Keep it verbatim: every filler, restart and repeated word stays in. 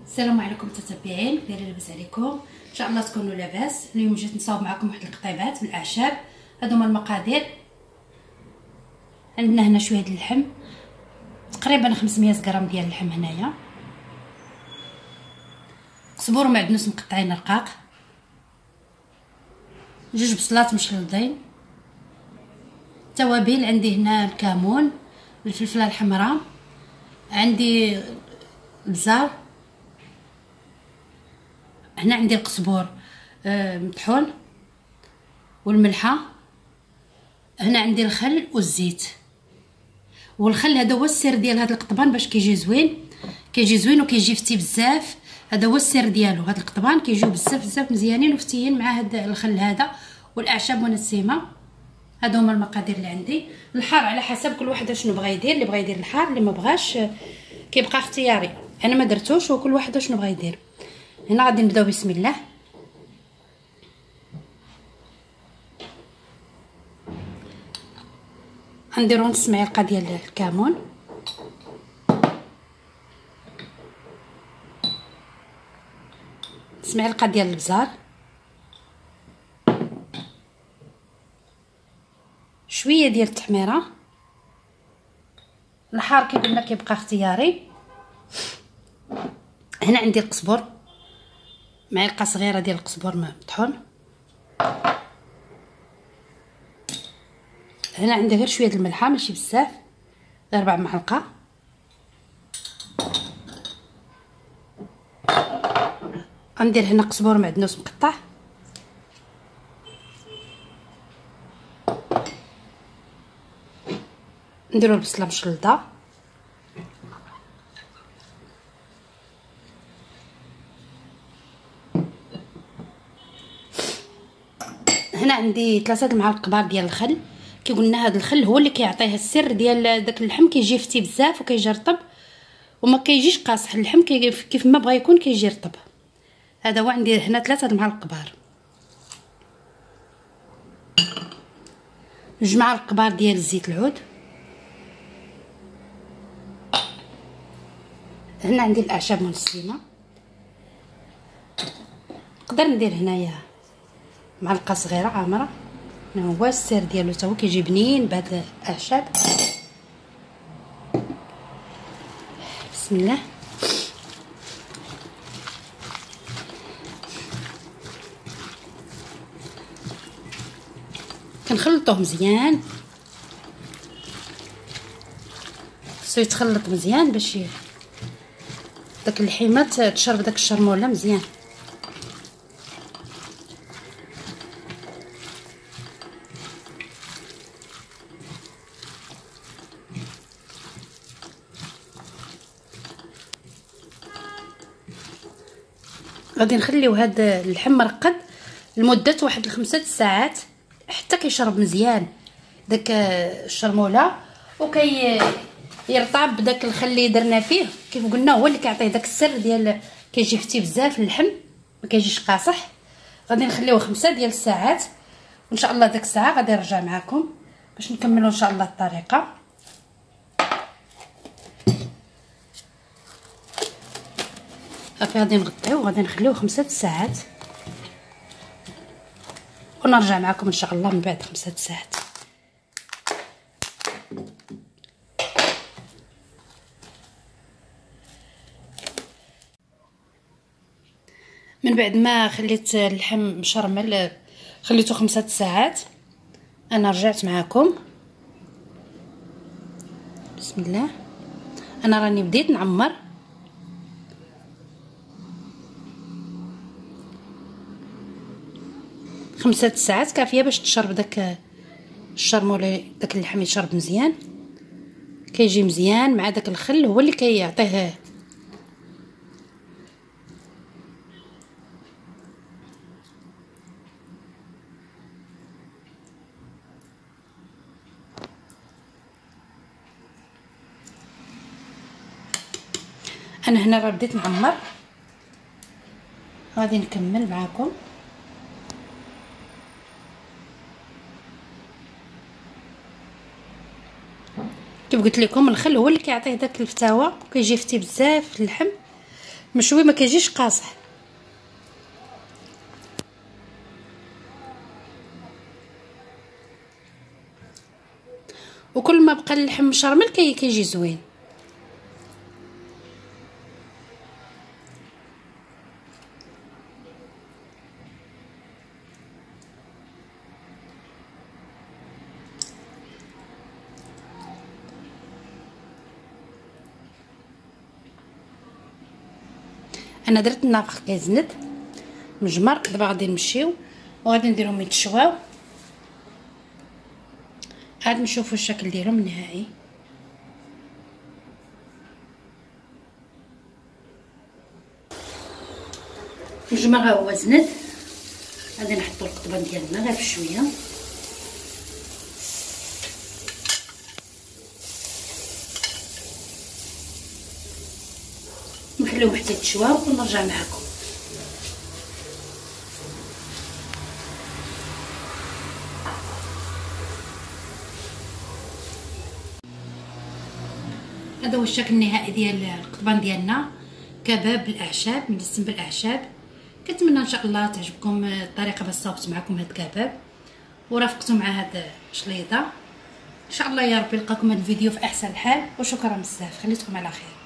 السلام عليكم متتبعين، دايرين لاباس عليكم؟ ان شاء الله تكونوا لاباس. اليوم جيت نصاوب معكم واحد القطيبات بالاعشاب. هادو هما المقادير. عندنا هنا شويه ديال اللحم، تقريبا خمسمية غرام ديال اللحم هنايا، قزبور ومعدنوس مقطعين رقاق، جوج بصلات مشلوضين، توابل عندي هنا الكمون، الفلفله الحمراء، عندي البزار، هنا عندي القزبور آه مطحون والملحه، هنا عندي الخل والزيت. والخل هذا هو السر ديال هذا القطبان باش كيجي زوين، كيجي زوين وكيجي فتي بزاف. هذا هو السر ديالو، هذا القطبان كيجيو بزاف بزاف مزيانين وفتيين مع هذا الخل هذا والاعشاب ونسيمه. هادو هما المقادير اللي عندي. الحار على حسب كل واحد شنو بغى يدير، اللي بغى يدير الحار، اللي ما بغاش كيبقى اختياري. انا ما درتوش وكل واحد شنو بغى يدير. هنا غادي نبداو بسم الله. غنديرو نص معلقه ديال الكمون، نص معلقه ديال البزار، شويه ديال التحميره. الحار كيف قلنا كيبقى اختياري. هنا عندي القزبر، معلقه صغيره ديال القزبر مطحون. هنا عندي غير شويه الملحه ماشي بزاف، غير ربع معلقه. غندير هنا قزبر معدنوس مقطع، نديرو البصله مشلضه، هنا عندي ثلاثه المعالق كبار ديال الخل. كي قلنا هذا الخل هو اللي كيعطيه السر ديال داك اللحم، كيجي فتي بزاف وكيجي رطب وما كيجيش قاصح. اللحم كيف ما بغى يكون كيجي رطب. هذا هو عندي هنا ثلاثه المعالق كبار، جوج معالق كبار ديال الزيت العود. هنا عندي الاعشاب منسيمه، نقدر ندير هنايا معلقه صغيره عامره. هو السر ديالو حتى هو كيجي بنين بهاد الاعشاب. بسم الله. كنخلطوه مزيان، خصو يتخلط مزيان باش داك اللحيمه تشرب داك الشرموله مزيان. غادي نخليو هذا اللحم مرقد لمده واحد الخمسة ساعات حتى كيشرب مزيان داك الشرموله وكي يرطب بداك الخل اللي درنا فيه. كيف قلنا هو اللي كيعطيه داك السر ديال كيجي فتي بزاف اللحم ما كيجيش قاصح. غادي نخليوه خمسة ديال الساعات وان شاء الله داك الساعه غادي نرجع معكم باش نكملوا ان شاء الله الطريقه. صافي غادي نغطيو وغادي نخليوه خمسة ساعات ونرجع معكم ان شاء الله من بعد خمسة ساعات. من بعد ما خليت اللحم مشرمل خليته خمسة ساعات انا رجعت معكم. بسم الله. انا راني بديت نعمر. خمسة ساعات كافيه باش تشرب داك الشرموله، داك اللحم يشرب مزيان، كيجي مزيان مع داك الخل هو اللي كيعطيه. انا هنا راه بديت نعمر، غادي نكمل معكم. كيف قلت لكم الخل هو اللي كيعطيه داك الفتاوى وكيجي فتي بزاف اللحم. مشوي ما كيجيش قاصح. وكل ما بقى اللحم مشرمل كي كيجي زوين. انا درت النافخ كيزند مجمر. دابا غادي نمشيو وغادي نديرهم يتشواو، عاد نشوفوا الشكل ديالهم النهائي. مجمر ها هو زند. غادي نحطوا القطبان ديالنا غير بشويه، نخليوهم حتى يتشواو ونرجع معكم. هذا هو الشكل النهائي ديال القطبان ديالنا، كباب بالاعشاب، مدسم بالاعشاب. كنتمنى ان شاء الله تعجبكم الطريقه باش صاوبت معكم هذا الكباب ورافقتوا مع هذا الشليضه. ان شاء الله يا ربي نلقاكم هذا الفيديو في احسن حال، وشكرا بزاف، خليتكم على خير.